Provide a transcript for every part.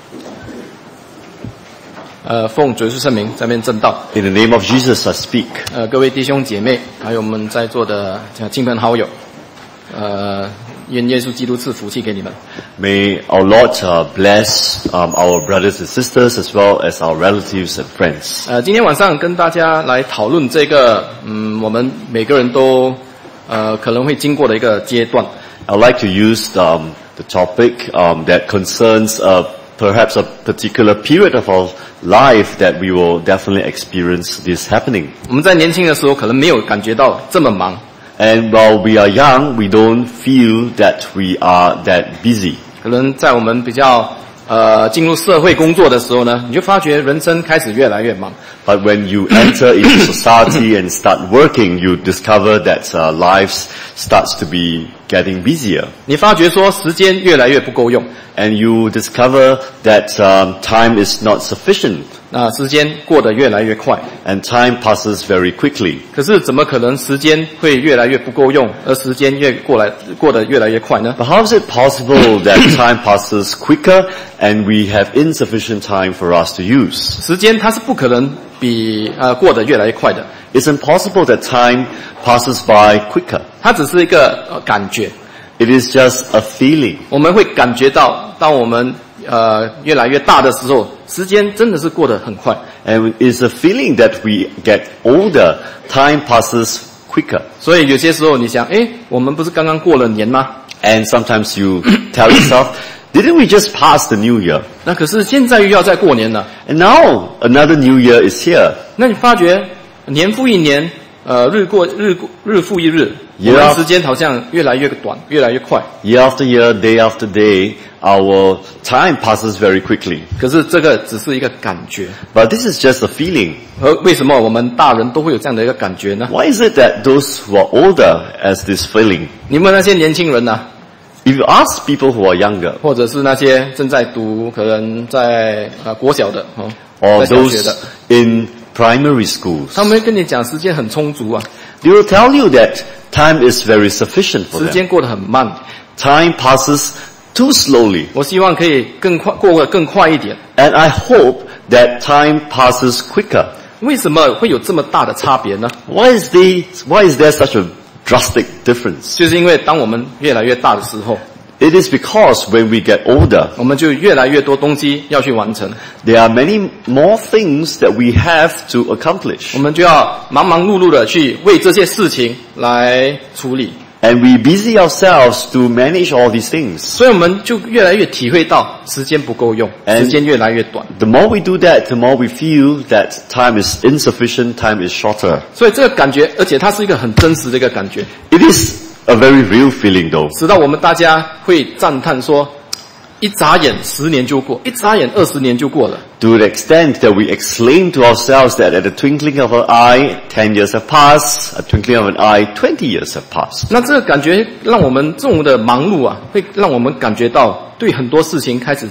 奉主耶稣圣名，在面正道。 In the name of Jesus, I speak. 各位弟兄姐妹，还有我们在座的亲朋好友，愿耶稣基督赐福气给你们。 May our Lord bless our brothers and sisters as well as our relatives and friends. 今天晚上跟大家来讨论这个，我们每个人都可能会经过的一个阶段。 I'd like to use the topic that concerns perhaps a particular period of our life that we will definitely experience this happening. 我们在年轻的时候可能没有感觉到这么忙， And while we are young, we don't feel that we are that busy. 可能在我们比较进入社会工作的时候呢，你就发觉人生开始越来越忙。 But when you enter into society and start working, you discover that life starts to be getting busier. 你发觉说时间越来越不够用， And you discover that time is not sufficient. 那时间过得越来越快。 And time passes very quickly. 可是怎么可能时间会越来越不够用，而时间过得越来越快呢？ But how is it possible that time passes quicker and we have insufficient time for us to use? 时间它是不可能比过得越来越快的， It's impossible that time passes by quicker. 它只是一个感觉。 It is just a feeling. 我们会感觉到，当我们越来越大的时候，时间真的是过得很快。 And it's a feeling that we get older, time passes quicker. 所以有些时候你想，我们不是刚刚过了年吗？ And sometimes you tell yourself, didn't we just pass the new year? 那可是现在又要再过年了。 And now another new year is here. 那你发觉年复一年，日复一日， Yeah. 我们时间好像越来越短，越来越快。 Year after year, day after day, our time passes very quickly. 可是这个只是一个感觉。 But this is just a feeling. 而为什么我们大人都会有这样的一个感觉呢？ Why is it that those who are older has this feeling? 你们那些年轻人呢、 If you ask people who are younger, 或者是那些正在读，可能在国小的在 or 小学的， those in primary schools, 他们会跟你讲时间很充足啊， they will tell you that time is very sufficient for 时 them. 间过得很慢。 Time passes too slowly. 我希望可以过得更快一点。 And I hope that time passes quicker. 为什么会有这么大的差别呢？ Why is there such a drastic difference? 就是因为当我们越来越大的时候， It is because when we get older, 我们就越来越多东西要去完成， there are many more things that we have to accomplish. 我们就要忙忙碌碌的去为这些事情来处理， And we busy ourselves to manage all these things. 所以我们就越来越体会到时间不够用， And 时间越来越短。 The more we do that, the more we feel that time is insufficient, time is shorter. 所以这个感觉，而且它是一个很真实的一个感觉， It is a very real feeling though. 直到我们大家会赞叹说，一眨眼10年就过，一眨眼20年就过了。 To the extent that we exclaim to ourselves that at the twinkling of an eye, 10 years have passed, a twinkling of an eye, 20 years have passed. 那这个感觉让我们这种的忙碌啊，会让我们感觉到对很多事情开始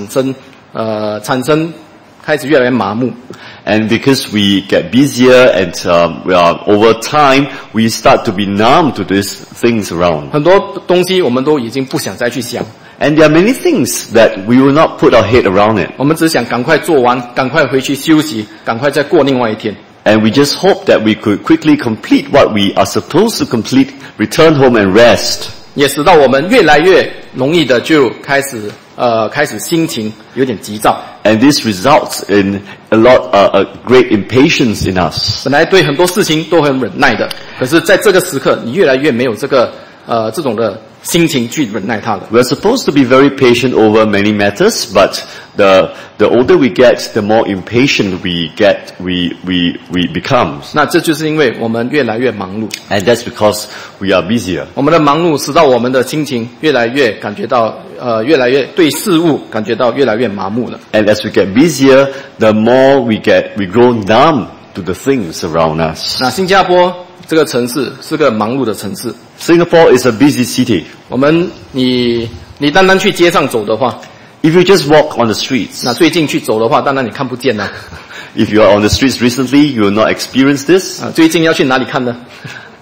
开始越来越麻木。 And because we get busier and over time, we start to be numb to these things around. 很多东西我们都已经不想再去想， And there are many things that we will not put our head around it. 我们只想赶快做完，赶快回去休息，赶快再过另外一天。 And we just hope that we could quickly complete what we are supposed to complete, return home and rest. 也使到我们越来越容易的就开始心情有点急躁。 And this results in a great impatience in us. 本来对很多事情都很忍耐的，可是在这个时刻，你越来越没有这种的心情去忍耐它了。 We're supposed to be very patient over many matters, but the older we get, the more impatient we become. 那这就是因为我们越来越忙碌， And that's because we are busier. 我们的忙碌使到我们的心情越来越感觉到越来越对事物感觉到越来越麻木了。 And as we get busier, the more we grow numb to the things around us. 那新加坡这个城市是个忙碌的城市， Singapore is a busy city. 你单单去街上走的话， If you just walk on the streets, 那最近去走的话，当然你看不见了。 if you are on the streets recently, you will not experience this. 最近要去哪里看呢？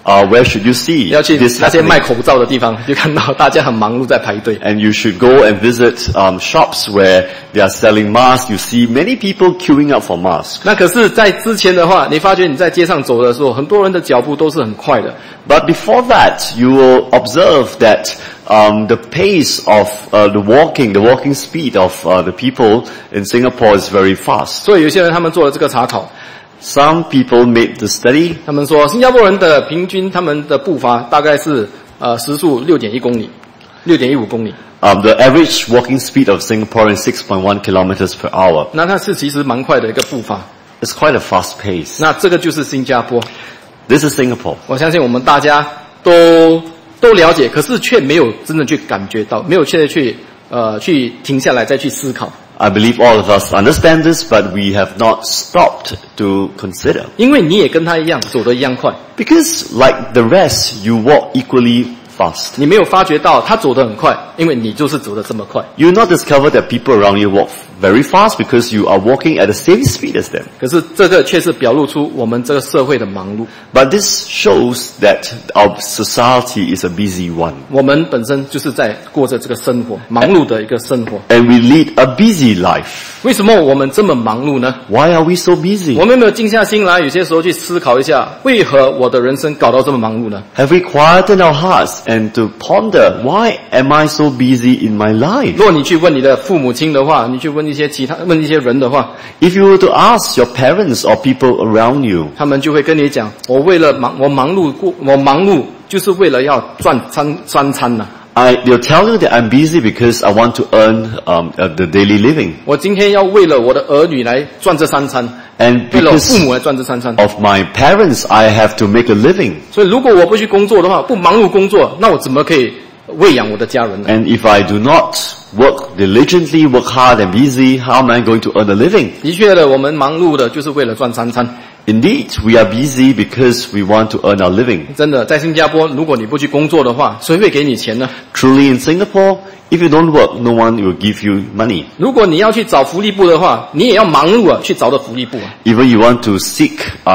where should you see 要去 this 那些卖 happening? 口罩的地方，就看到大家很忙碌在排队。 And you should go and visit shops where they are selling masks. You see many people queuing up for masks. 那可是，在之前的话，你发觉你在街上走的时候，很多人的脚步都是很快的。 But before that, you will observe that the pace of the walking speed of the people in Singapore is very fast. 所以有些人他们做了这个查考， Some people made the study. 他们说新加坡人的平均他们的步伐大概是时速6.1公里，6.15公里。 The average walking speed of Singaporeans 6.1 kilometers per hour. 那它是其实蛮快的一个步伐。 It's quite a fast pace. 那这个就是新加坡。 This is Singapore. 我相信我们大家都了解，可是却没有真的去感觉到，没有确切去停下来再去思考。 I believe all of us understand this, but we have not stopped to consider. 因为你也跟他一样走得一样快， Because like the rest, you walk equally fast. 你没有发觉到他走得很快，因为你就是走得这么快。 You will not discover that people around you walk very fast because you are walking at the same speed as them. 可是这个却是表露出我们这个社会的忙碌。 But this shows that our society is a busy one. 我们本身就是在过着这个生活，忙碌的一个生活。 And we lead a busy life. 为什么我们这么忙碌呢？ Why are we so busy? 我们有没有静下心来，有些时候去思考一下，为何我的人生搞到这么忙碌呢？ Have we quietened our hearts and to ponder, why am I so busy in my life? 如果你去问你的父母亲的话，你去问一些人的话， If you were to ask your parents or people around you, 他们就会跟你讲，我忙碌就是为了要赚三餐呐、 they'll tell you that I'm busy because I want to earn the daily living. 我今天要为了我的儿女来赚这三餐， And 为了父 because 母来赚这三餐。 of my parents, I have to make a living. 所以如果我不去工作的话，不忙碌工作，那我怎么可以喂养我的家人呢？ And if I do not work diligently, work hard and busy, how am I going to earn a living? 的确的，我们忙碌的就是为了赚三餐。 Indeed, we are busy because we want to earn our living. 真的，在新加坡，如果你不去工作的话，谁会给你钱呢？ Truly in Singapore, if you don't work, no one will give you money. 如果你要去找福利部的话，你也要忙碌啊，去找的福利部啊。 Even you want to seek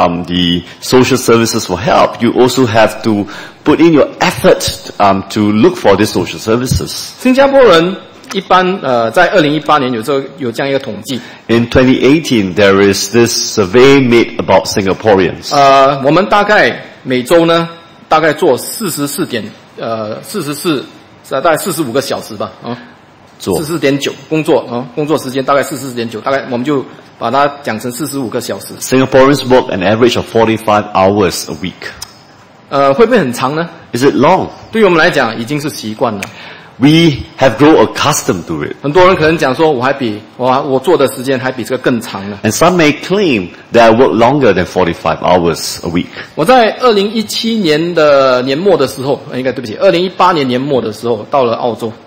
the social services for help, you also have to put in your effort to look for these social services. 新加坡人一般在2018年有这样一个统计， In 2018, there is this survey made about Singaporeans. 我们大概每周呢，大概做大概45个小时吧，啊，44.9工作啊，工作时间大概44.9，大概我们就把它讲成45个小时。 Singaporeans work an average of 45 hours a week. 会不会很长呢？ Is it long? 对于我们来讲，已经是习惯了。 We have grown accustomed to it. 很多人可能讲说，我做的时间还比这个更长呢。 And some may claim that I work longer than 45 hours a week. 我在2017年的年末的时候，2018年年末的时候到了澳洲。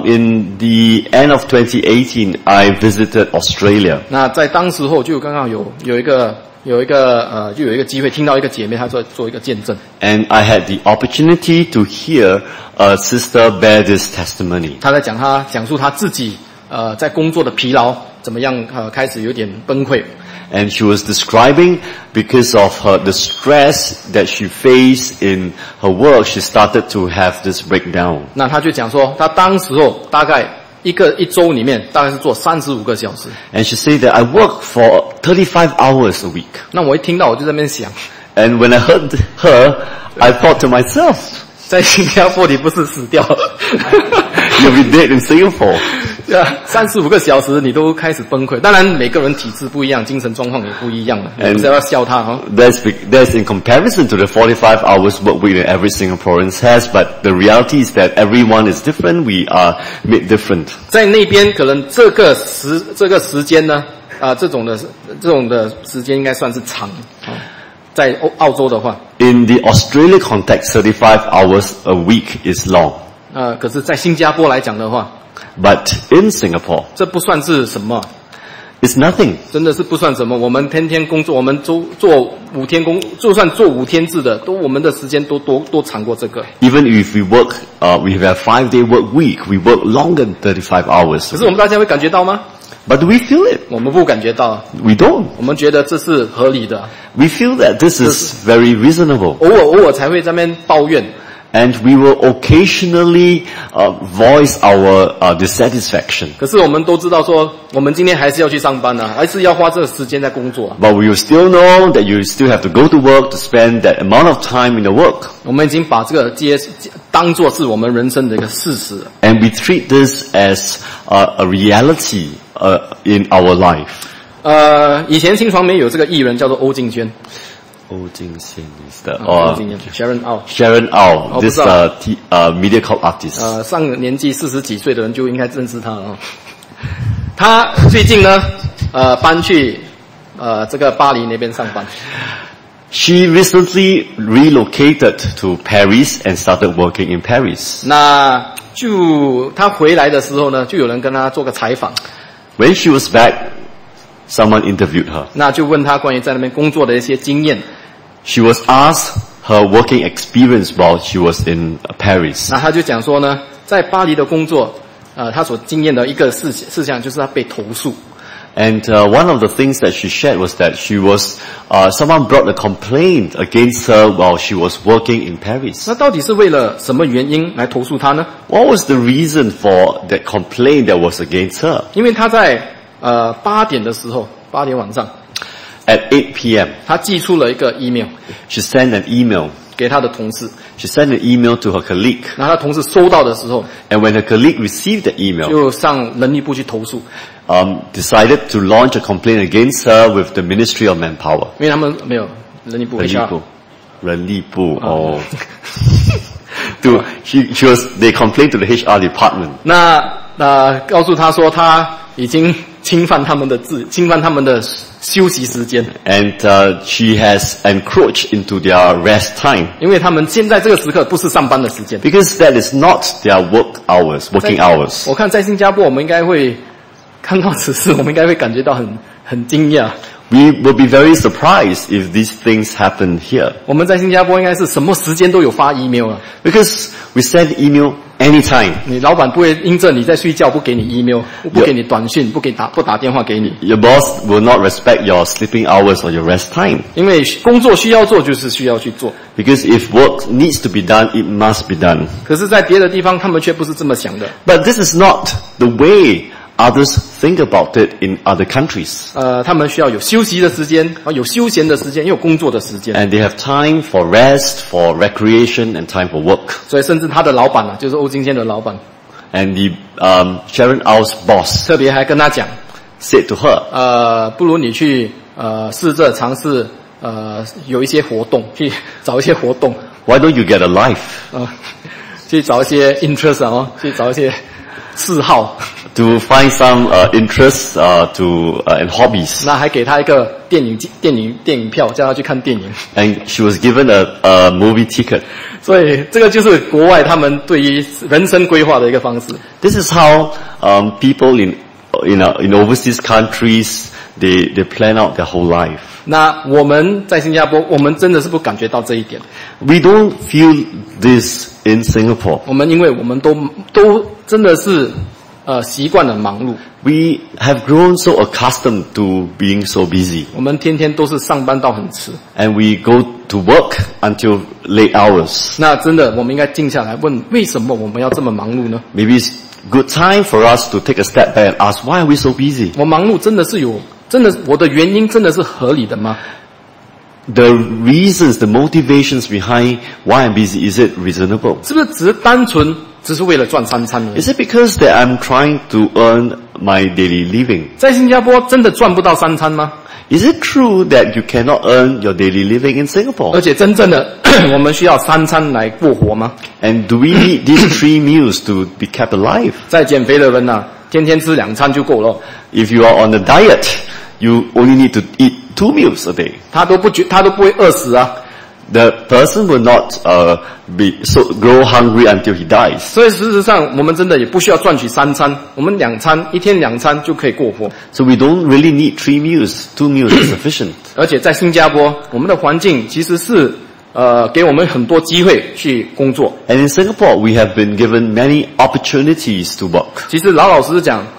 In the end of 2018, I visited Australia. 那在当时候就刚好有一个机会听到一个姐妹她做一个见证。 And I had the opportunity to hear a sister bear this testimony. 她在讲述她自己在工作的疲劳怎么样开始有点崩溃。 And she was describing because of the stress that she faced in her work, she started to have this breakdown. 那她就讲说，她当时候大概一周里面大概是做35个小时。 And she said that I work for 35 hours a week. 那我一听到我就在那边想， And when I heard her, I thought to myself, 在新加坡你不是死掉了 you'll be dead in Singapore. 对啊，35个小时你都开始崩溃。当然每个人体质不一样，精神状况也不一样了，也不是要笑他哈。 That's in comparison to the 45 hours work week that every Singaporean has, but the reality is that everyone is different, we are made different. 在那边可能这个时间呢，这种的时间应该算是长。在澳洲的话， In the Australia context, 35 hours a week is long. 可是在新加坡来讲的话， But in Singapore, 这不算是什么， it's nothing. 真的是不算什么。我们天天工作，我们做5天就算做5天制的，我们的时间都长过这个。 Even if we work, we have a 5-day work week, we work longer than 35 hours. 可是我们大家会感觉到吗？ But do we feel it? 我们不感觉到， We don't. 我们觉得这是合理的， We feel that this is very reasonable. 偶尔才会在那边抱怨。 And we will occasionally voice our dissatisfaction. 可是我们都知道说，我们今天还是要去上班啊，还是要花这个时间在工作啊。 But we will still know that you still have to go to work to spend that amount of time in the work. 我们已经把这个当作是我们人生的一个事实了。 And we treat this as a reality in our life. 以前新传媒有这个艺人叫做欧敬轩， Oh, Jing Xian is the 欧敬轩 Sharon Au。 Sharon Au, this 不知道。 MediaCorp artist. 上年纪40几岁的人就应该认识他了啊。他最近呢，搬去这个巴黎那边上班。 She recently relocated to Paris and started working in Paris. 那就他回来的时候呢，就有人跟他做个采访， When she was back, someone interviewed her. 那就问他关于在那边工作的一些经验。 She was asked her working experience while she was in Paris. 那他就讲说呢，在巴黎的工作，他所经验的一个事项就是他被投诉。 And one of the things that she shared was that she was someone brought a complaint against her while she was working in Paris. 那到底是为了什么原因来投诉他呢？ What was the reason for that complaint that was against her? 因为他在8点的时候，8点晚上， At 8 p.m., 他寄出了一个 email she sent an email. 给他的同事。 She sent an email to her colleague. 那他同事收到的时候， And when her colleague received the email, 就上人力部去投诉， decided to launch a complaint against her with the Ministry of Manpower. 因为他们没有人力部 HR。 人力部, oh. They complained to the HR department. 那告诉他说他已经侵犯他们的休息时间， And she has encroached into their rest time. 因为他们现在这个时刻不是上班的时间。 Because that is not their working hours. 我看在新加坡，我们应该会看到此事，我们应该会感觉到很惊讶。 We will be very surprised if these things happen here. 我们在新加坡应该是什么时间都有发 email 啊， Because we send email anytime. 你老板不会因着你在睡觉不给你 email， 不给你短讯，不打电话给你， Your boss will not respect your sleeping hours or your rest time. 因为工作需要做就是需要去做。 Because if work needs to be done, it must be done. 可是，在别的地方他们却不是这么想的。 But this is not the way others think about it in other countries. 他们需要有休息的时间，有休闲的时间，也有工作的时间。 And they have time for rest, for recreation, and time for work. 所以，甚至他的老板就是欧金仙的老板， And the Sharon Au's boss 特别还跟他讲， said to her, 不如你去试着尝试有一些活动，去找一些活动， why don't you get a life? 去找一些 interest 去找一些嗜好。 To find some interests and hobbies. 那还给他一个电影票，叫他去看电影。 And she was given a movie ticket. 所以这个就是国外他们对于人生规划的一个方式。 This is how people in overseas countries they plan out their whole life. 那我们在新加坡，我们真的是不感觉到这一点。 We don't feel this in Singapore. 我们因为我们都真的是习惯了忙碌。 We have grown so accustomed to being so busy. 我们天天都是上班到很迟。 And we go to work until late hours. 那真的，我们应该静下来问，为什么我们要这么忙碌呢？ Maybe it's good time for us to take a step back and ask, why are we so busy? 我忙碌真的我的原因真的是合理的吗？ The reasons, the motivations behind why I'm busy, is it reasonable? 是不是只是单纯只是为了赚3餐而已？ Is it because that I'm trying to earn my daily living? 在新加坡真的赚不到3餐吗？ Is it true that you cannot earn your daily living in 而 Singapore? 且真正的我们需要3餐来过活吗？ And do we need these 3 meals to be kept alive? 在减肥的人天天吃2餐就够了。 If you are on a diet, you only need to eat 2 meals a day. 他都不会饿死啊。 The person will not grow hungry until he dies. 所以事实上，我们真的也不需要赚取3餐，我们一天2餐就可以过活。 So we don't really need 3 meals. 2 meals is sufficient. 而且在新加坡，我们的环境其实是给我们很多机会去工作。 And in Singapore, we have been given many opportunities to work. 其实老实讲，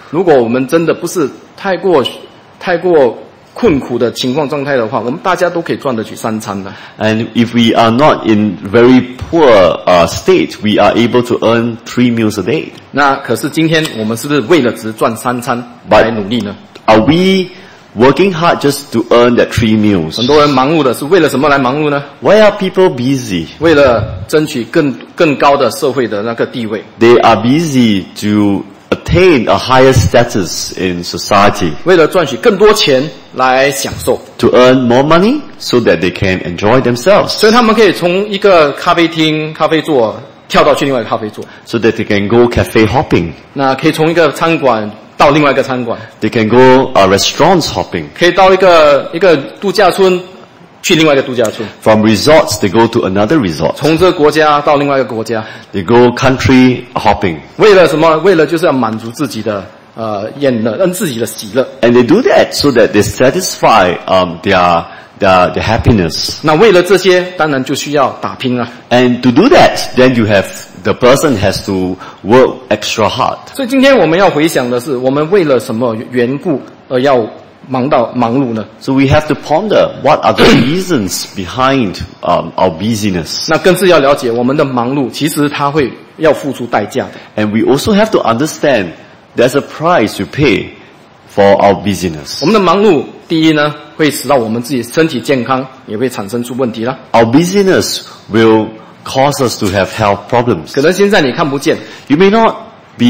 如果我们真的不是太过困苦的情况状态的话，我们大家都可以赚得起3餐的。 And if we are not in very poor state, we are able to earn 3 meals a day. 那可是今天我们是不是为了只赚3餐来努力呢？ Are we working hard just to earn that 3 meals? 很多人忙碌的是为了什么来忙碌呢？ Why are people busy? 为了争取更高的社会的那个地位。 They are busy to attain a higher status in society, 为了赚取更多钱来享受， to earn more money so that they can enjoy themselves, 所以他们可以从一个咖啡厅、咖啡座跳到去另外一个咖啡座， so that they can go cafe hopping. 那可以从一个餐馆到另外一个餐馆， They can go restaurants hopping. 可以到一个度假村去另外一个度假村， From resorts, they go to another resort. 从这个国家到另外一个国家， They go country hopping. 为了什么？为了就是要满足自己的厌乐，自己的喜乐。 And they do that so that they satisfy their happiness. 那为了这些，当然就需要打拼啊。 And to do that, then the person has to work extra hard. 所以今天我们要回想的是，我们为了什么缘故而要忙碌呢？ So we have to ponder what are the reasons behind our busyness. 那更是要了解我们的忙碌，其实它会要付出代价的。 And we also have to understand there's a price we pay for our busyness. 我们的忙碌，第一呢，会使到我们自己身体健康，也会产生出问题啦。 Our busyness will cause us to have health problems. 可能现在你看不见， It may not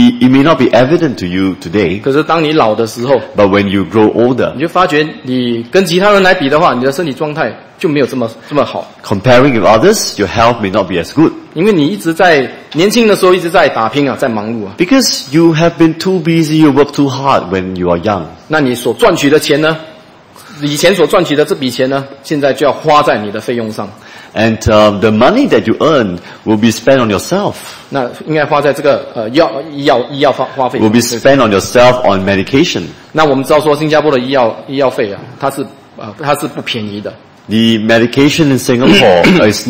be evident to you today, 可是当你老的时候， but when you grow older, 你就发觉你跟其他人来比的话，你的身体状态就没有这么好， comparing with others, your health may not be as good. 因为你一直在年轻的时候一直在打拼啊，在忙碌啊。 Because you have been too busy, you work too hard when you are young. 那你所赚取的钱呢？以前所赚取的这笔钱呢，现在就要花在你的费用上。 And the money that you earn will be spent on yourself. 那应该花在这个医药花费。 Will be spent on yourself on medication. 那我们知道说，新加坡的医药费啊，它是不便宜的。 The medication in Singapore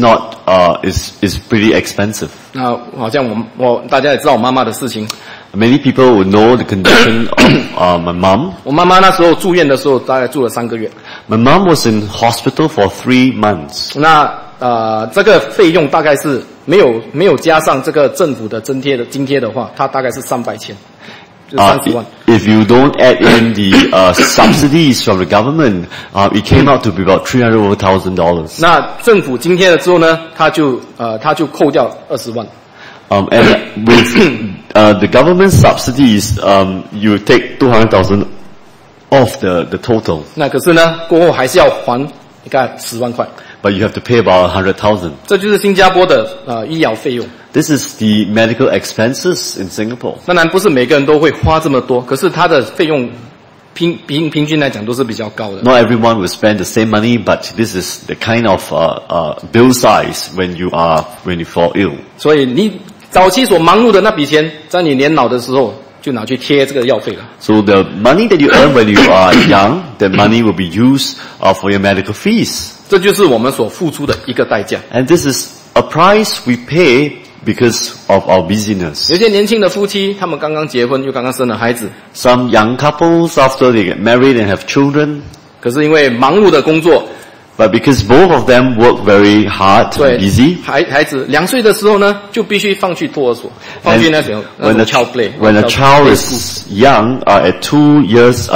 is pretty expensive. 那好像大家也知道我妈妈的事情。 Many people would know the condition of my mom. 我妈妈那时候住院的时候，大概住了3个月。 My mom was in hospital for 3 months. 那这个费用大概是没有加上这个政府的津贴的话，它大概是300千，就30万。 If you don't add in the subsidies from the government, it came out to be about $300,000. 那政府津贴了之后呢，他就扣掉20万。 And with the government subsidies, you take 200,000 off the total. 那可是呢，过后还是要还大概10万块。 But you have to pay about 100,000. 这就是新加坡的医疗费用。 This is the medical expenses in Singapore. 当然不是每个人都会花这么多，可是它的费用平均来讲都是比较高的。 Not everyone will spend the same money, but this is the kind of bill size when you fall ill. 所以你早期所忙碌的那笔钱，在你年老的时候就拿去贴这个药费了。 So the money that you earn when you are young, that money will be used for your medical fees. 这就是我们所付出的一个代价。 And this is a price we pay because of our busyness. 有些年轻的夫妻，他们刚刚结婚，又刚刚生了孩子， Some young couples, after they get married and have children, 可是因为忙碌的工作， but because both of them work very hard 对 and busy, 孩子2岁的时候呢，就必须放去托儿所，放去那种 when child play。 a child is young, at 2 years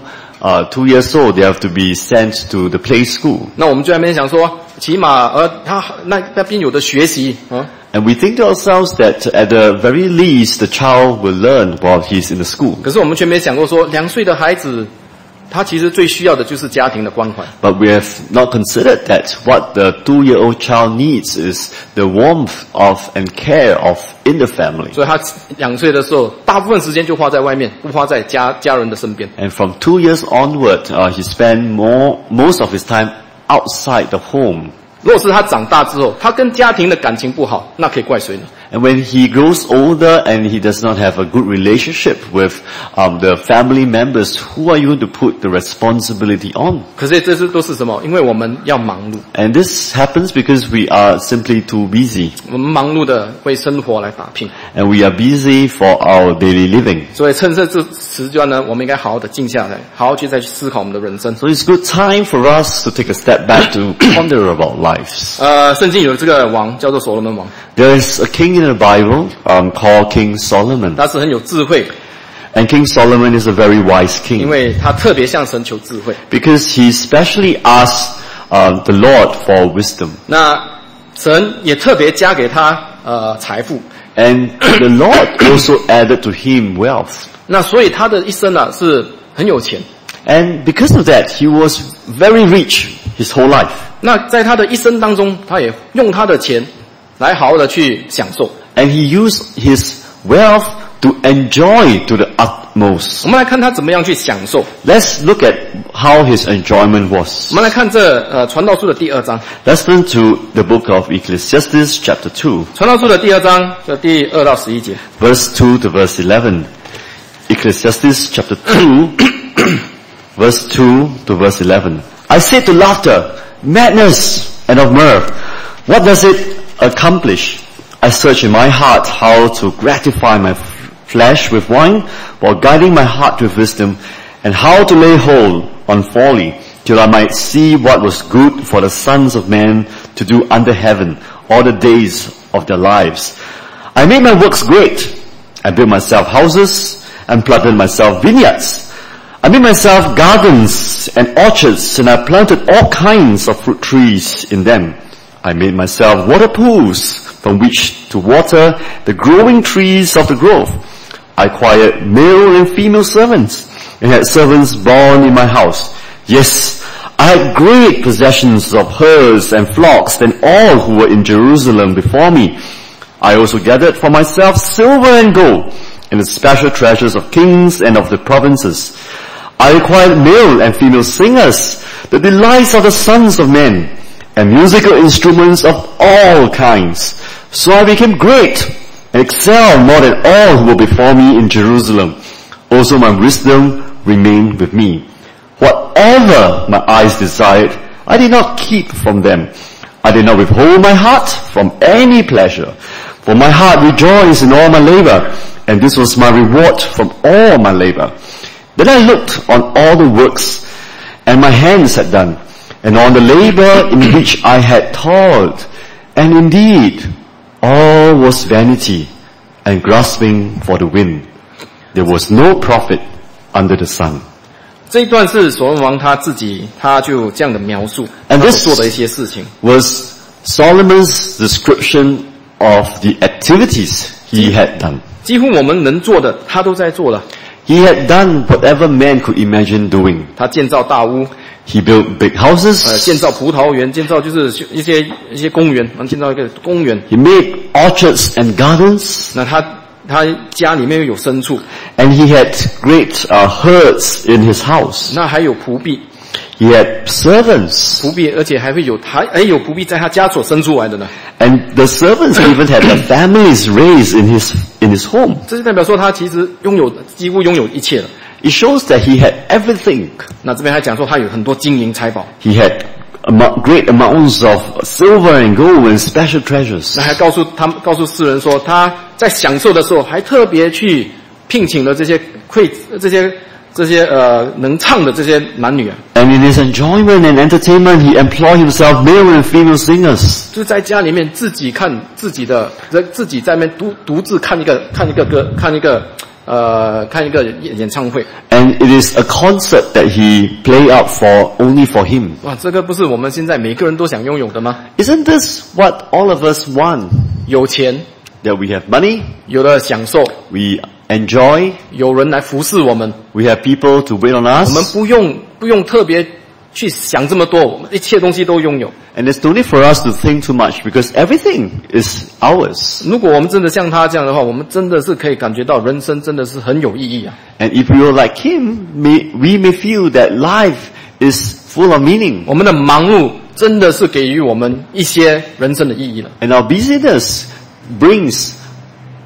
old, they have to be sent to the play school. 那我们就在那边想说，起码他那边有的学习啊。 And we think to ourselves that at the very least, the child will learn while he's in the school. 可是我们却没想过说，2岁的孩子，他其实最需要的就是家庭的关怀。 But we have not considered that what the 2-year-old child needs is the warmth of and care of in the family. 所以他2岁的时候，大部分时间就花在外面，不花在家人的身边。 And from 2 years onward, he spent most of his time outside the home. 如果是他长大之后，他跟家庭的感情不好，那可以怪谁呢？ And when he grows older and he does not have a good relationship with the family members, who are you going to put the responsibility on? 可是这都是什么？因为我们要忙碌， And this happens because we are simply too busy. 我们忙碌的为生活来打拼。 And we are busy for our daily living. 所以趁这时段呢，我们应该好好的静下来，好好去再去思考我们的人生。 So it's good time for us to take a step back to ponder about lives. 圣经有这个王叫做所罗门王， There is a king in the Bible called King Solomon. 他是很有智慧， And King Solomon is a very wise 因 king 为他特别向神求智慧。 because he specially asked the Lord for wisdom. 那神也特别加给他财富， And the Lord also added to him wealth. 那所以他的一生啊是很有钱。 And because of that, he was very rich his whole life. 那在他的一生当中，他也用他的钱来好好的去享受。 And he used his wealth to enjoy to the utmost. 我们来看他怎么样去享受。 Let's look at how his enjoyment was. 我们来看这传道书的第2章， Let's turn to the book of Ecclesiastes chapter 2, 传道书的第2章的第2到11节。 verse 2 to verse 11. Ecclesiastes chapter 2, verse 2 to verse 11. I say to laughter, madness, and of mirth, what does it accomplish? I search in my heart how to gratify my flesh with wine, while guiding my heart with wisdom, and how to lay hold on folly, till I might see what was good for the sons of men to do under heaven all the days of their lives. I made my works great. I built myself houses and planted myself vineyards. I made myself gardens and orchards, and I planted all kinds of fruit trees in them. I made myself water pools from which to water the growing trees of the grove. I acquired male and female servants, and had servants born in my house. Yes, I had great possessions of herds and flocks than all who were in Jerusalem before me. I also gathered for myself silver and gold, and the special treasures of kings and of the provinces. I acquired male and female singers, the delights of the sons of men, and musical instruments of all kinds. So I became great, and excelled more than all who were before me in Jerusalem. Also my wisdom remained with me. Whatever my eyes desired, I did not keep from them. I did not withhold my heart from any pleasure. For my heart rejoiced in all my labor, and this was my reward from all my labor. Then I looked on all the works and my hands had done, and on the labor in which I had toiled, and indeed all was vanity and grasping for the wind. There was no profit under the sun. 这一段是所罗门王他自己，他就这样的描述 And 他 this 所做的一些事情。 was Solomon's description of the activities he had done. 几乎我们能做的，他都在做了。 He had done whatever man could imagine doing. 他建造大屋， He built big houses. 建造葡萄园，建造就是一些公园，建造一个公园。 He made orchards and gardens. 那他家里面又有牲畜， And he had great herds in his house. 那还有仆婢， He had servants. 仆婢，而且还有仆婢在他家所生出来的呢。 And the servants even had their families raised in his home. 这就代表说他其实几乎拥有一切了。 It shows that he had everything. 那这边还讲说他有很多金银财宝， He had great amounts of silver and gold and special treasures. 那还告诉世人说他在享受的时候还特别去聘请了这些能唱的这些男女啊， And in his enjoyment and entertainment, he employed himself male and female singers. 就是在家里面自己看自己在那边独自看一个演唱会。 And it is a concert that he played out only for him. 哇，这个不是我们现在每个人都想拥有的吗？ Isn't this what all of us want? 有钱， That we have money, 有了享受， we enjoy, 有人来服侍我们， we have people to wait on 我们 us, 不用特别去想这么多，我们一切东西都拥有。 and there's no need for us to think too much because everything is ours. 如果我们真的像他这样的话，我们真的是可以感觉到人生真的是很有意义啊。 And if we were like him, we may feel that life is full of meaning. 我们的忙碌真的是给予我们一些人生的意义了。 And our busyness brings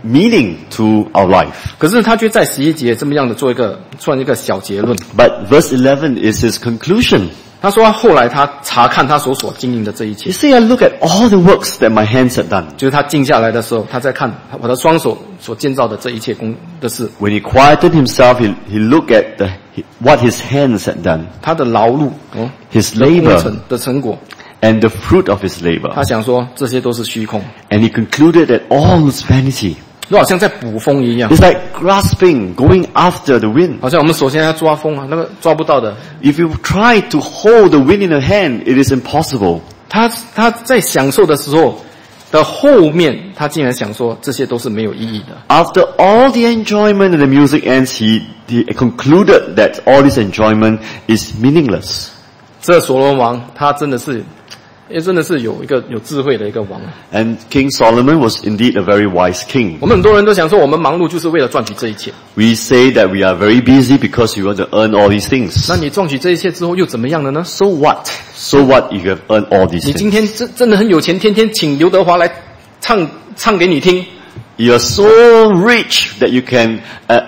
meaning to our life. 可是他却在11节这么样的做一个小结论。 But verse 11 is his conclusion. 他说后来他查看他所经营的这一切 You，see, I look at all the works that my hands have done. 就是他静下来的时候，他在看我的双手所建造的这一切的事， When he quieted himself, he looked at what his hands had done, 他的劳碌 his 的工 labor, 程的成果， and the fruit of his labor. 他想说这些都是虚空， And he concluded that all was vanity. 就好像在捕风一样， It's like grasping, going after the wind. 好像我们首先要抓风啊，那个抓不到的。 If you try to hold the wind in your hand, it is impossible. 他在享受的时候的后面，他竟然想说这些都是没有意义的。 After all the enjoyment and the music ends, he concluded that all this enjoyment is meaningless. 这所罗门王他真的是有智慧的一个王。 And King Solomon was indeed a very wise king. 我们很多人都想说，我们忙碌就是为了赚取这一切。 We say that we are very busy because we want to earn all these things. 那你赚取这一切之后又怎么样了呢？ So what? So what? You have earned all these 你 things. 今天真的很有钱，天天请刘德华来唱给你听。 You are so rich that you can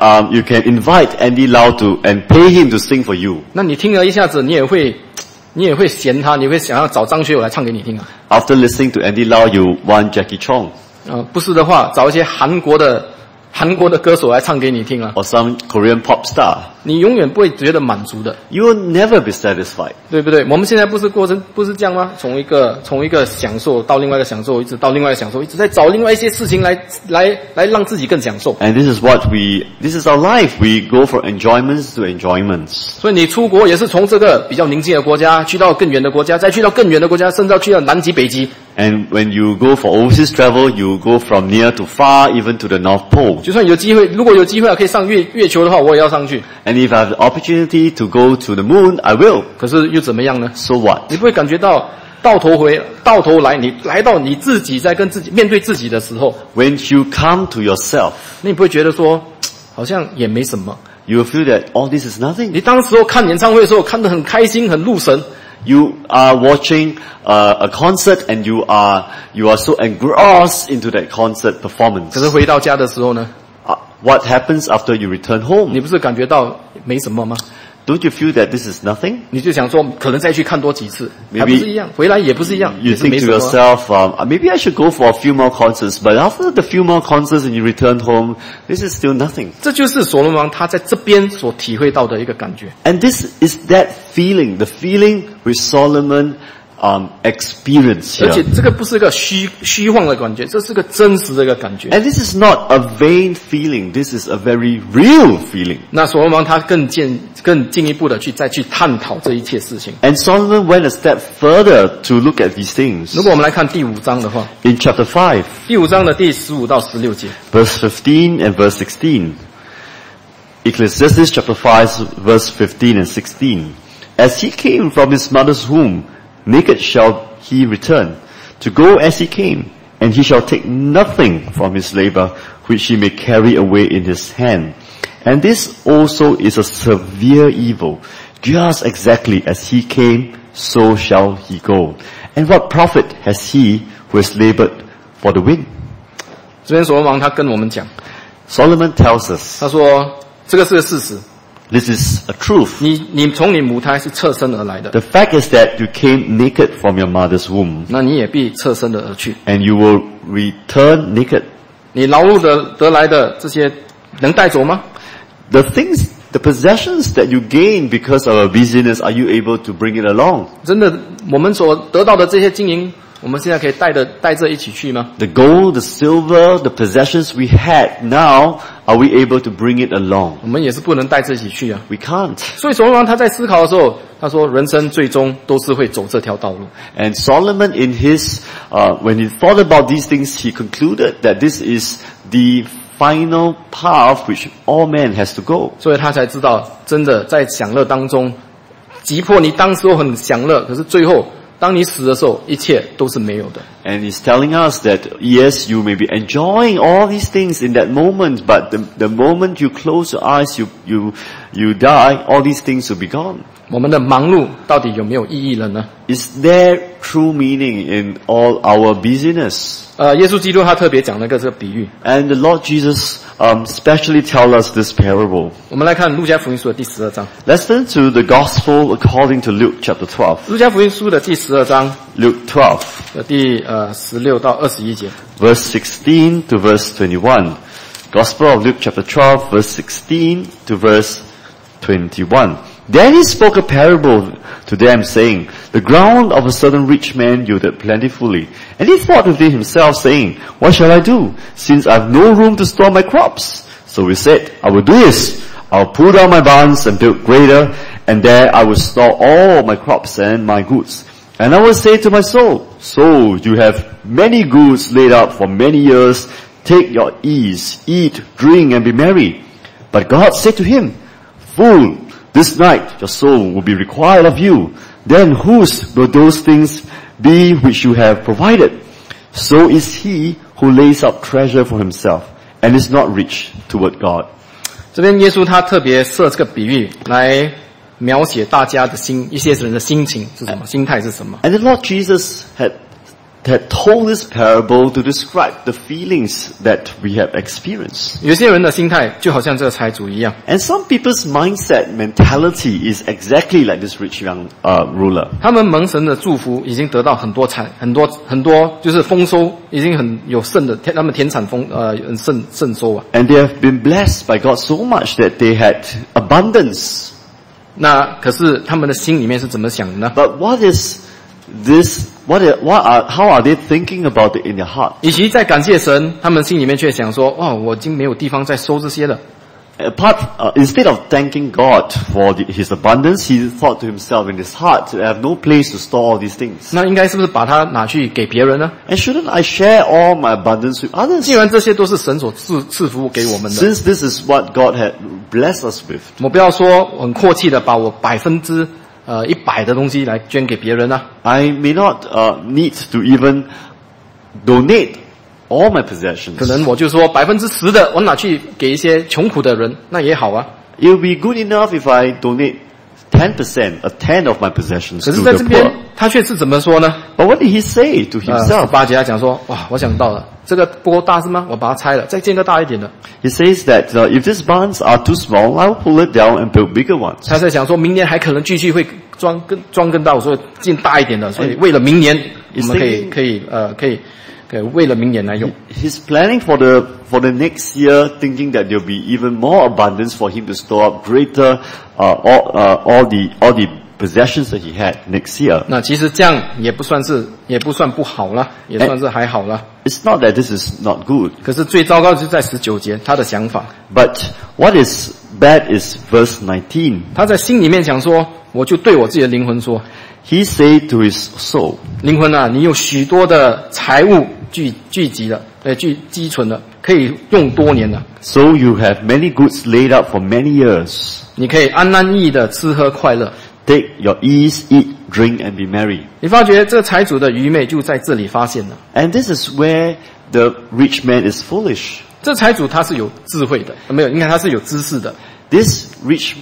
invite Andy Lau and pay him to sing for you. 那你听了一下子，你也会嫌他，你会想要找张学友来唱给你听啊。 After listening to Andy Lau, you want Jackie Chong 不是的话，找一些韩国的歌手来唱给你听啊。 or some Korean pop star. 你永远不会觉得满足的， You will never be satisfied. 对不对？我们现在不是这样吗？从一个享受到另外一个享受，一直到另外一个享受，一直在找另外一些事情来让自己更享受。 And this is our life. We go from enjoyments to enjoyments. 所以你出国也是从这个比较宁静的国家去到更远的国家，再去到更远的国家，甚至要去到南极、北极。 And when you go for overseas travel, you go from near to far, even to the North Pole. 就算如果有机会可以上月球的话，我也要上去。 And if I have the opportunity to go to the moon, I will. 可是又怎么样呢？ So what? 你不会感觉到到头来，你来到你自己在跟自己面对自己的时候， When you come to yourself, 你不会觉得说好像也没什么。 you will feel that all this is nothing. 你当时候看演唱会的时候，看得很开心，很入神。 You are watching a concert and you are so engrossed into that concert 可 performance. 是回到家的时候呢， What happens after you return 你 home? 不是感觉到没什么吗？ Don't you feel that this is nothing? 你就想说，可能再去看多几次， Maybe 还不是一样？回来也不是一样， You 也是 think 没 to 什么。 yourself, maybe I should go for a few more concerts, but after the few more concerts and you return home, this is still nothing. 这就是所罗门王他在这边所体会到的一个感觉。 And this is that feeling, the feeling which Solomon experienced 而且 here. 这个不是一个虚幻的感觉，这是个真实的一个感觉。 And this is not a vain feeling, this is a very real feeling. 那所罗门王他更进一步的再去探讨这一切事情。 And Solomon went a step further to look at these things. 如果我们来看第5章的话， In chapter 5, 第5章的第15到16节， verse 15 and verse 16. Ecclesiastes chapter 5, verse 15 and 16. As he came from his mother's womb, naked shall he return, to go as he came, and he shall take nothing from his labor, which he may carry away in his hand. And this also is a severe evil. Just exactly as he came, so shall he go. And what profit has he who has labored for the wind? 这边所罗门王他跟我们讲， Solomon tells us, 他说这个是个事实， this is a truth. 你从你母胎是侧身而来的， The fact is that you came naked from your mother's womb, 那你也必侧身的而去。 and you will return naked. 你劳碌得来的这些能带走吗？ The things, the possessions that you gain because of our busyness, are you able to bring it along? 真的，我们所得到的这些金银，我们现在可以带着一起去吗？ The gold, the silver, the possessions we had now, are we able to bring it along? 我们也是不能带着一起去啊。 We can't. 所以所罗门王他在思考的时候，他说人生最终都是会走这条道路。 And Solomon in his, when he thought about these things, he concluded that this is the final path which all man has to go. 所以他才知道，真的在享乐当中，击破你当时候很享乐，可是最后当你死的时候，一切都是没有的。 And he's telling us that yes, you may be enjoying all these things in that moment, but the moment you close your eyes, you die, all these things will be gone. 我们的忙碌到底有没有意义了呢？ Is there true meaning in all our busyness? 耶稣基督他特别讲了个这个比喻， And the Lord Jesus specially tell us this parable. 我们来看路加福音书的第12章。 Let's turn to the Gospel according to Luke chapter 12. 路加福音书的第12章 Luke 12, 的第16到21节。 verse 16 to verse 21. Gospel of Luke chapter 12, verse 16 to verse 21. Then he spoke a parable to them, saying, The ground of a certain rich man yielded plentifully. And he thought within himself, saying, What shall I do, since I have no room to store my crops? So he said, I will do this. I will pull down my barns and build greater, and there I will store all my crops and my goods. And I will say to my soul, Soul, you have many goods laid up for many years. Take your ease, eat, drink, and be merry. But God said to him, Fool, this night your soul will be required of you. Then whose will those things be which you have provided? So is he who lays up treasure for himself and is not rich toward God. 这边耶稣他特别设这个比喻来描写大家的心，一些人的心情是什么，心态是什么。 And the Lord Jesus had told this parable to describe the feelings that we have experienced. 有些人的心态就好像这个财主一样， And some people's mindset, mentality is exactly like this rich young ruler. 他们蒙神的祝福，已经得到很多就是丰收，已经很有剩的，他们田产盛收啊。 And they have been blessed by God so much that they had abundance. 那可是他们的心里面是怎么想的呢？ But what is this? How are they thinking about it in their heart? 与其在感谢神，他们心里面却想说：哇，我已经没有地方再收这些了。 Instead of thanking God for his abundance, he thought to himself in his heart, I have no place to store all these things. 那应该是不是把它拿去给别人呢？ And shouldn't I share all my abundance with others? 既然这些都是神所赐福给我们的， Since this is what God had blessed us with. 我不要说很阔气的把我100%的东西来捐给别人啊。 I may not need to even donate all my possessions. 可能我就说10%的，我拿去给一些穷苦的人，那也好啊。 It will be good enough if I donate 10%, a tenth of my possessions 可 to 是在 the 这边 poor. 他却是怎么说呢？ But what did he say to himself? 18节他讲说：哇，我想到了，这个不够大是吗？我把它拆了，再建个大一点的。 He says that if these barns are too small, I will pull it down and build bigger ones. 他在想说明年还可能继续会装更大，所以建大一点的。所以为了明年，我们可以为了明年来用。 He's planning for the next year, thinking that there will be even more abundance for him to store up greater all the possessions that he had next year. 那其实这样也不算不好啦，也算是还好啦。 It's not that this is not good, 可是最糟糕的是在19节，他的想法， but what is bad is verse 19. 他在心里面想说，我就对我自己的灵魂说， He said to his soul, 灵魂啊，你有许多的财物聚集了，积存了，可以用多年了。 So you have many goods laid up for many years. 你可以安安逸逸的吃喝快乐。 Take your ease, eat, drink, and be merry. 你发觉这个财主的愚昧就在这里发现了。 And this is where the rich man is foolish. 这财主他是有智慧的，没有，应该他是有知识的。 This rich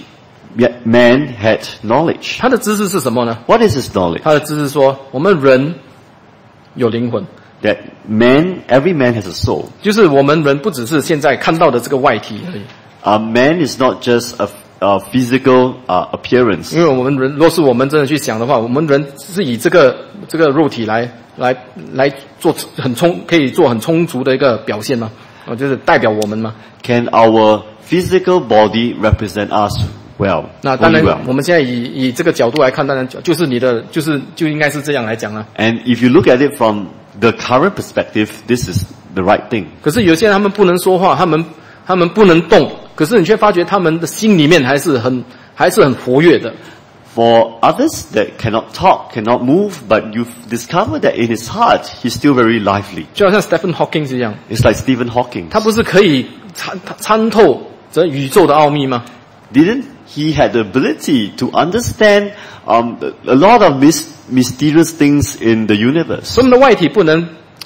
man had knowledge. 他的知识是什么呢？ What is his knowledge? 他的知识说，我们人有灵魂， That every man has a soul. 就是我们人不只是现在看到的这个外体而已。 A man is not just a physical appearance. 因为我们人，若是我们真的去想的话，我们人是以这个肉体来做可以做很充足的一个表现吗？就是代表我们吗？ Can our physical body represent us well? 那当 Only 然 well. 我们现在以这个角度来看，当然就是就应该是这样来讲了。 And if you look at it from the current perspective, this is the right thing. 可是有些人他们不能说话，他们不能动，可是你却发觉他们的心里面还是很活跃的。 For others that cannot talk, cannot move, but you've discovered that in his heart, he's still very lively. 就好像 Stephen Hawking 一样， It's like Stephen Hawking. 他不是可以参透这宇宙的奥秘吗？ Didn't he have the ability to understand a lot of mysterious things in the universe? 所以我们的外体不能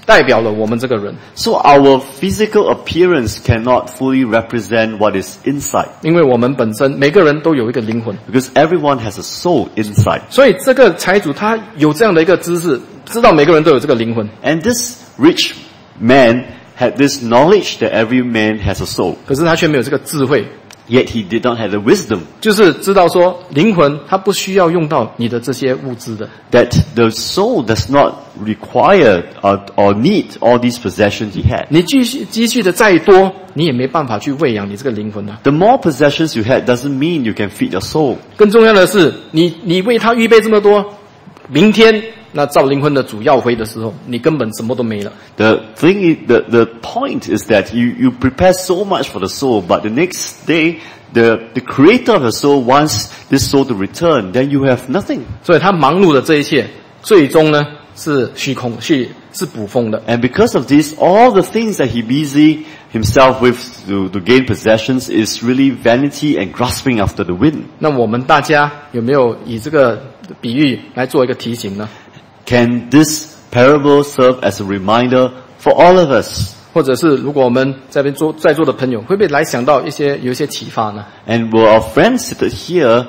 代表了我们这个人。 So our physical appearance cannot fully represent what is inside, 因为我们本身每个人都有一个灵魂， because everyone has a soul inside. 所以这个财主他有这样的一个知识，知道每个人都有这个灵魂。 And this rich man had this knowledge that every man has a soul, 可是他却没有这个智慧， yet he did not have the wisdom 就是知道说灵魂它不需要用到你的这些物资的。 that the soul does not require or need all these possessions he had. 你积蓄的再多，你也没办法去喂养你这个灵魂的。 The more possessions you had doesn't mean you can feed your soul. 更重要的是，你为他预备这么多，明天那造灵魂的主要回的时候，你根本什么都没了。 The thing is, the point is that you prepare so much for the soul, but the next day, the creator of the soul wants this soul to return, then you have nothing. 所以他忙碌的这一切，最终呢是虚空，是捕风的。 And because of this, all the things that he busy himself with to gain possessions is really vanity and grasping after the wind. 那我们大家有没有以这个比喻来做一个提醒呢？ Can this parable serve as a reminder for all of us? 或者是如果我们在座的朋友，会不会来想到有一些启发呢？ And will our friends seated here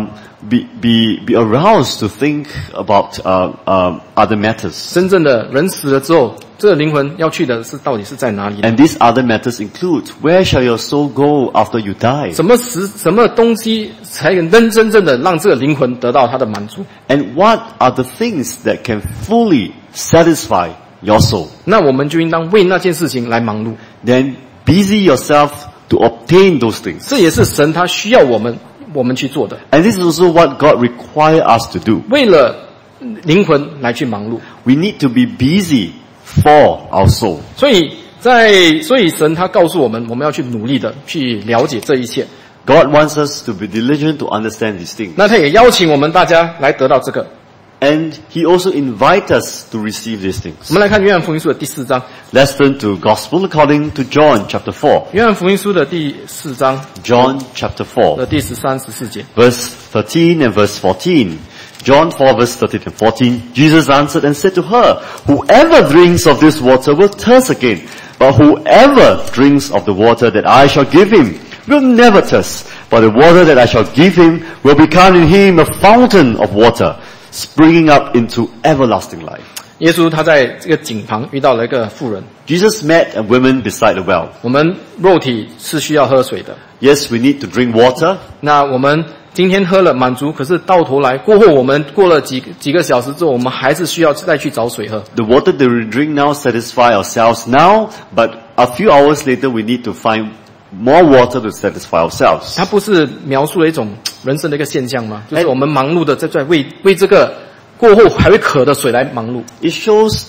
be aroused to think about other matters? 真正的人死了之后，这个灵魂要去的是到底是在哪里呢？ And these other matters include, where shall your soul go after you die? 什么东西才能真正的让这个灵魂得到它的满足？ And what are the things that can fully satisfy your soul? 那我们就应当为那件事情来忙碌。 Then busy yourself to obtain those things. 这也是神他需要我们去做的， And this is also what God requires us to do. 为了灵魂来去忙碌。 We need to be busy for our soul. 所以神他告诉我们，我们要去努力的去了解这一切。 God wants us to be diligent to understand these things. 那他也邀请我们大家来得到这个。 And He also invites us to receive these 我 things. 们来看约翰福音书的第4章， Let's turn to Gospel according to John chapter 4. 约翰福音书的第4章 John chapter 4, 的第13、14节。 verse 13 and verse 14. John 4 verse 13 and 14. Jesus answered and said to her, Whoever drinks of this water will thirst again, but whoever drinks of the water that I shall give him will never thirst. But the water that I shall give him will become in him a fountain of water, springing up into everlasting life. 耶稣他在这个井旁遇到了一个妇人。 Jesus met a woman beside the well. 我们肉体是需要喝水的， Yes, we need to drink water. 那我们今天喝了满足，可是到头来过后，我们过了几个小时之后，我们还是需要再去找水喝。 The water that we drink now satisfy ourselves now, but a few hours later we need to find more water to satisfy ourselves. 它不是描述了一种人生的一个现象吗？就是我们忙碌的在为这个过后还会渴的水来忙碌。 It shows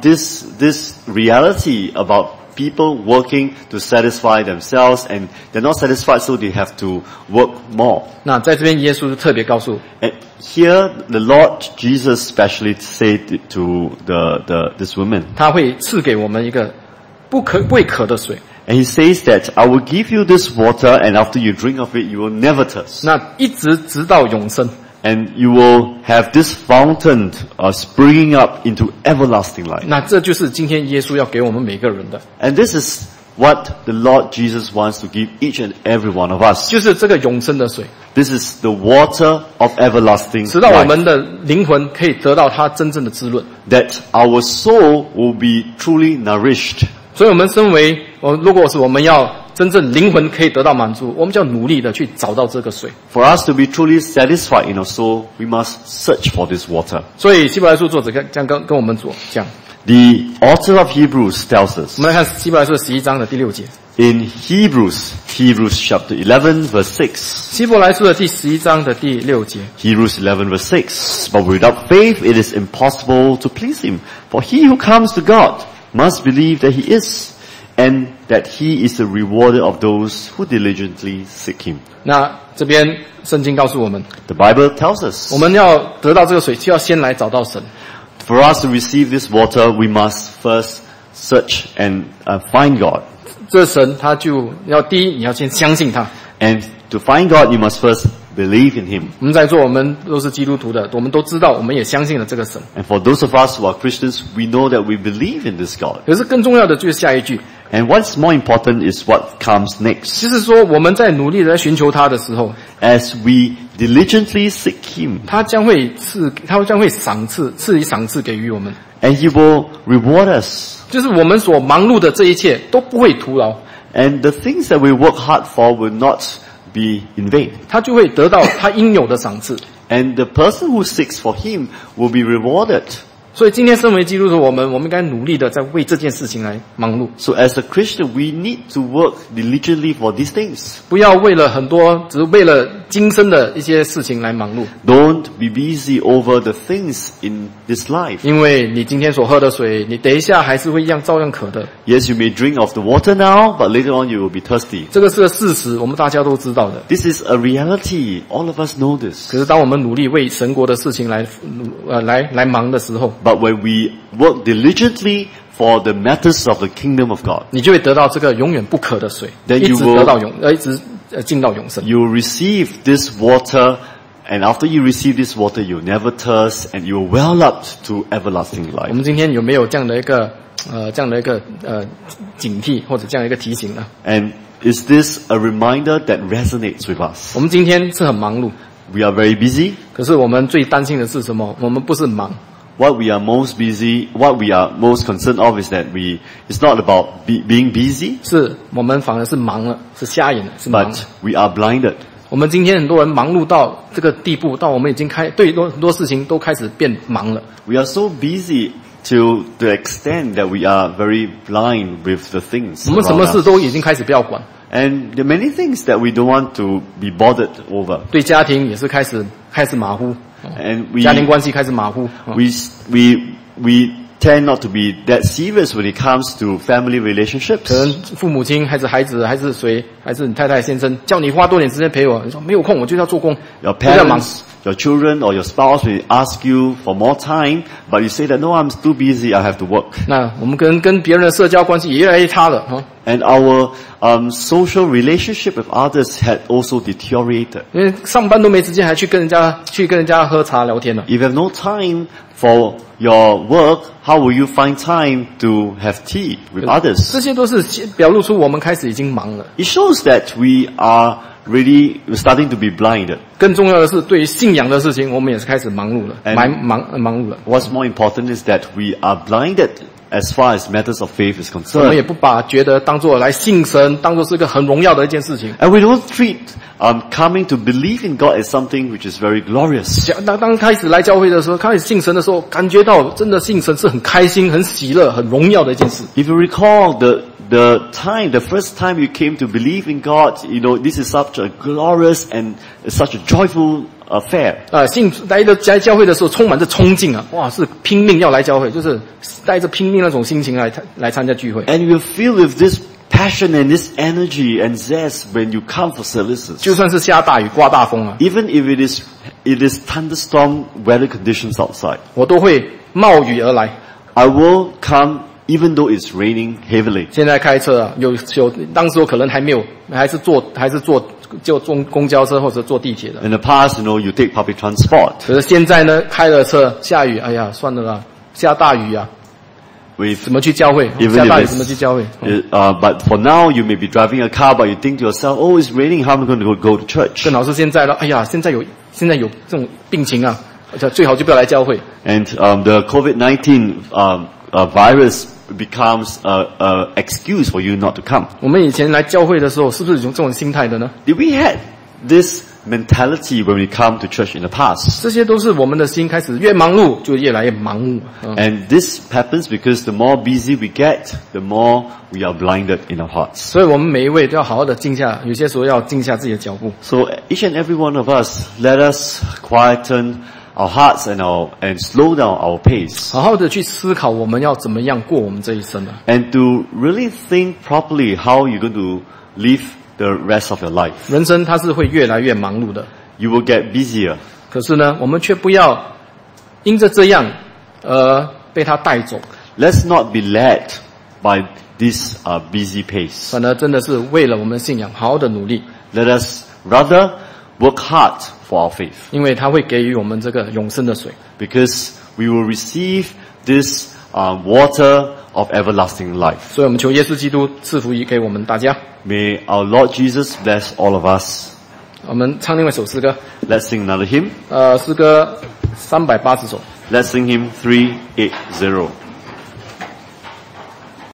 this reality about people working to satisfy themselves, and they're not satisfied, so they have to work more. 那在这边，耶稣就特别告诉 And here, the Lord Jesus specially said to this woman, 他会赐给我们一个不会渴的水。 and He says that I will give you this water, and after you drink of it, you will never thirst. 那一直到永生。 And you will have this fountain springing up into everlasting life. 那这就是今天耶稣要给我们每个人的， And this is what the Lord Jesus wants to give each and every one of us. 就是这个永生的水， This is the water of everlasting 使到我 life. 们的灵魂可以得到它真正的滋润。 That our soul will be truly nourished. 所以，我们身为如果是我们要真正灵魂可以得到满足，我们就要努力的去找到这个水。 For us to be truly satisfied in our soul, we must search for this water. 所以，希伯来书作者这样跟我们讲， The author of Hebrews tells us 我们来看希伯来书11章的第6节。 in Hebrews chapter 11 verse 6. 希伯来书的第11章的第6节。 Hebrews 11 verse 6. But without faith it is impossible to please Him. For he who comes to God must believe that He is, and that He is the rewarder of those who diligently seek Him. 那这边圣经告诉我们， The Bible tells us 我们要得到这个水，就要先来找到神。 for us to receive this water, we must first search and find God. 这神他就要第一，你要先相信他。 And to find God, you must first believe in Him. 我们在座我们都是基督徒的，我们都知道，我们也相信了这个神。 And for those of us who are Christians, we know that we believe in this God. 可是更重要的就是下一句， And what's more important is what comes next. 就是说我们在努力的在寻求他的时候， As we diligently seek Him, 他将会赐予赏赐给予我们， and He will reward us. 就是我们所忙碌的这一切都不会徒劳， And the things that we work hard for will not be in vain. 他就会得到他应有的赏赐。 And the person who seeks for Him will be rewarded. 所以今天身为基督徒，我们应该努力的在为这件事情来忙碌， So as a Christian, we need to work diligently for these things. 不要为了只是为了今生的一些事情来忙碌。 Don't be busy over the things in this life. 因为你今天所喝的水，你等一下还是会照样渴的， Yes, you may drink of the water now, but later on you will be thirsty. 这个是个事实，我们大家都知道的。 This is a reality. All of us know this. 可是当我们努力为神国的事情来忙的时候， But when we work diligently for the matters of the kingdom of God, 你就会得到这个永远不渴的水， Then 一 you 直 will- 得到一直进到永生。 you will receive this water, and after you receive this water, you'll never thirst, and you will well up to everlasting 我 life. 们今天有没有这样的一个警惕或者这样一个提醒呢？ And is this a reminder that resonates with us? 我们今天是很忙碌， We are very busy. 可是我们最担心的是什么？我们不是忙， What we are most concerned of is that it's not about being busy, 是我们反而是忙了，是瞎眼了，是忙了。 but we are blinded. 我们今天很多人忙碌到这个地步，到我们已经对很多事情都开始变忙了。 We are so busy to the extent that we are very blind with the things 我们什么 around 事 us. 都已经开始不要管， And there are many things that we don't want to be bothered over. 对家庭也是开始马虎， And 家庭关系开始马虎。 we tend not to be that serious when it comes to family 可能 relationships. 父母亲还是孩子还是谁，还是你太太先生，叫你花多点时间陪我，你说没有空，我就要做工， Your 就要忙。 parents, your children or your spouse will ask you for more time, but you say that, no, I'm too busy, I have to work. 那我们跟别人的社交关系也越来越差了哈， And our social relationship with others had also deteriorated. 因为上班都没时间，还去跟人家喝茶聊天了。 If you have no time for your work, how will you find time to have tea with 这 others? 些都是表露出我们开始已经忙了。 It shows that we are really starting to be blinded. 更重要的是，对于信仰的事情，我们也是开始忙碌了， And- 忙碌了。 What's more important is that we are blinded as far as matters of faith is 我们也 concerned. 不把觉得当做来信神，当做是一个很荣耀的一件事情。 And we don't treat coming to believe in God as something which is very glorious. 当开始来教会的时候，开始信神的时候，感觉到真的信神是很开心、很喜乐、很荣耀的一件事。 If you recall the first time you came to believe in God, this is such a glorious and such a joyful affair. 来教会的时候充满着冲劲啊，哇，是拼命要来教会，就是带着拼命那种心情来参加聚会。 And you feel with this passion and this energy and zest when you come for services. 就算是下大雨、刮大风啊， Even if it is thunderstorm weather conditions outside, 我都会冒雨而来。 I will come even though it's raining heavily. 现在开车啊，当时我可能还没有，还是坐公交车或者坐地铁的。 In the past, you take public transport. 可是现在呢，开了车下雨，哎呀，算了啦，下大雨啊， With 怎么去教会？ Even 下大 if 雨 it's- 怎么去教会？ but for now, you may be driving a car, but you think to yourself, oh, it's raining, how am I going to go to church? 正好是现在了，哎呀，现在有这种病情啊，最好就不要来教会。 And the COVID-19 virus becomes an excuse for you not to come. 我们以前来教会的时候，是不是有这种心态的呢？ Did we had this mentality when we come to church in the past? 这些都是我们的心开始越忙碌，就越来越盲目。 And this happens because the more busy we get, the more we are blinded in our hearts. 所以我们每一位都要好好的静下，有些时候要静下自己的脚步。 So each and every one of us, let us quieten our hearts and slow down our pace. 好好的去思考我们要怎么样过我们这一生啊。 And to really think properly how you're going to live the rest of your life. 人生它是会越来越忙碌的， You will get busier. 可是呢，我们却不要因着这样被它带走， Let's not be led by this busy pace. 反而真的是为了我们的信仰好好的努力。 Let us rather work hard for our faith, 因为他会给予我们这个永生的水， because we will receive this water of everlasting life. 所以我们求耶稣基督赐福给我们大家。 May our Lord Jesus bless all of us. 我们唱另外一首诗歌， Let's sing another hymn. 诗歌380首。 Let's sing hymn 380.